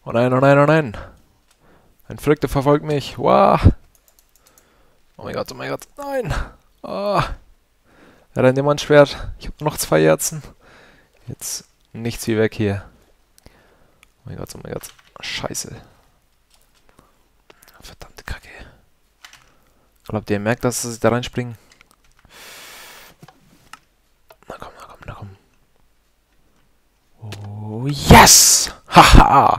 Oh nein, oh nein, oh nein. Ein Verrückter verfolgt mich. Wow. Oh mein Gott, nein. Oh. Er rennt immer ein Schwert. Ich habe noch 2 Herzen. Jetzt nichts wie weg hier. Oh mein Gott. Scheiße. Verdammte Kacke. Glaubt ihr, merkt, dass sie da reinspringen? Na komm, na komm, na komm. Oh, yes! Haha!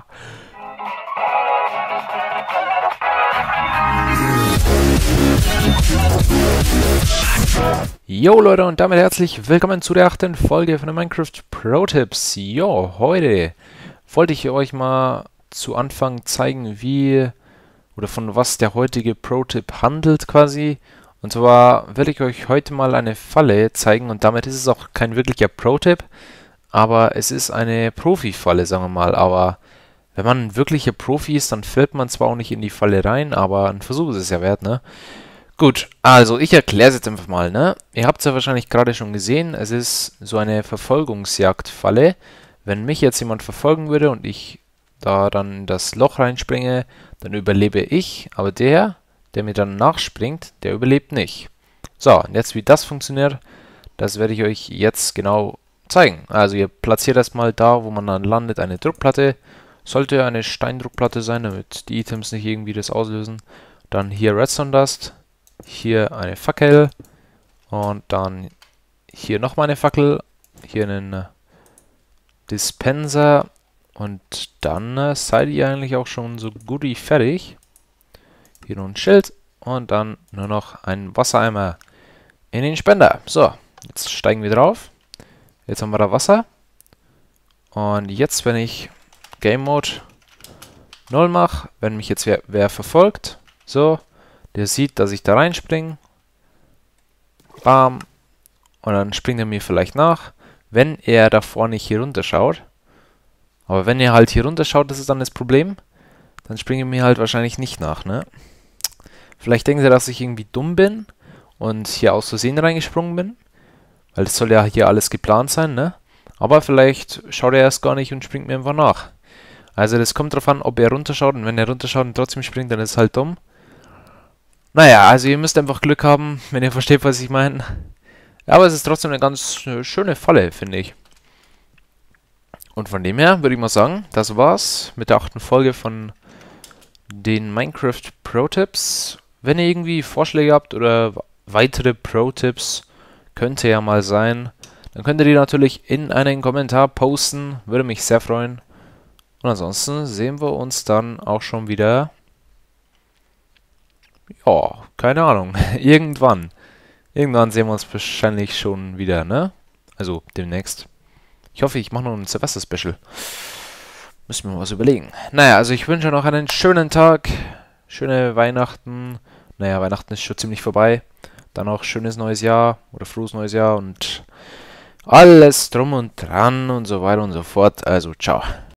Jo Leute, und damit herzlich willkommen zu der 8. Folge von den Minecraft Pro Tipps. Jo, heute wollte ich euch mal zu Anfang zeigen, wie oder von was der heutige Pro-Tipp handelt quasi. Und zwar will ich euch heute mal eine Falle zeigen und damit ist es auch kein wirklicher Pro-Tipp, aber es ist eine Profi-Falle, sagen wir mal. Aber wenn man ein wirklicher Profi ist, dann fällt man zwar auch nicht in die Falle rein, aber ein Versuch ist es ja wert, ne? Gut, also ich erkläre es jetzt einfach mal, ne? Ihr habt es ja wahrscheinlich gerade schon gesehen, es ist so eine Verfolgungsjagdfalle. Wenn mich jetzt jemand verfolgen würde und ich da dann in das Loch reinspringe, dann überlebe ich, aber der mir dann nachspringt, der überlebt nicht. So, und jetzt wie das funktioniert, das werde ich euch jetzt genau zeigen. Also ihr platziert erstmal da, wo man dann landet, eine Druckplatte. Sollte eine Steindruckplatte sein, damit die Items nicht irgendwie das auslösen. Dann hier Redstone Dust, hier eine Fackel und dann hier nochmal eine Fackel, hier einen Dispenser und dann seid ihr eigentlich auch schon so gut wie fertig. Hier noch ein Schild und dann nur noch ein Wassereimer in den Spender. So, jetzt steigen wir drauf. Jetzt haben wir da Wasser. Und jetzt, wenn ich Game Mode 0 mache, wenn mich jetzt wer verfolgt, so, der sieht, dass ich da reinspringe. Bam. Und dann springt er mir vielleicht nach, wenn er davor nicht hier runter schaut. Aber wenn er halt hier runter schaut, das ist dann das Problem. Dann springt er mir halt wahrscheinlich nicht nach, ne? Vielleicht denken sie, dass ich irgendwie dumm bin und hier aus Versehen reingesprungen bin. Weil das soll ja hier alles geplant sein, ne? Aber vielleicht schaut er erst gar nicht und springt mir einfach nach. Also das kommt drauf an, ob er runterschaut. Und wenn er runterschaut und trotzdem springt, dann ist es halt dumm. Naja, also ihr müsst einfach Glück haben, wenn ihr versteht, was ich meine. Ja, aber es ist trotzdem eine ganz schöne Falle, finde ich. Und von dem her würde ich mal sagen, das war's mit der 8. Folge von den Minecraft Pro-Tipps. Wenn ihr irgendwie Vorschläge habt oder weitere Pro-Tipps, könnte ja mal sein, dann könnt ihr die natürlich in einen Kommentar posten. Würde mich sehr freuen. Und ansonsten sehen wir uns dann auch schon wieder. Ja, keine Ahnung. Irgendwann. Irgendwann sehen wir uns wahrscheinlich schon wieder, ne? Also demnächst. Ich hoffe, ich mache noch ein Silvester-Special. Müssen wir mal was überlegen. Naja, also ich wünsche noch einen schönen Tag. Schöne Weihnachten. Naja, Weihnachten ist schon ziemlich vorbei. Dann auch schönes neues Jahr oder frohes neues Jahr und alles drum und dran und so weiter und so fort. Also, ciao.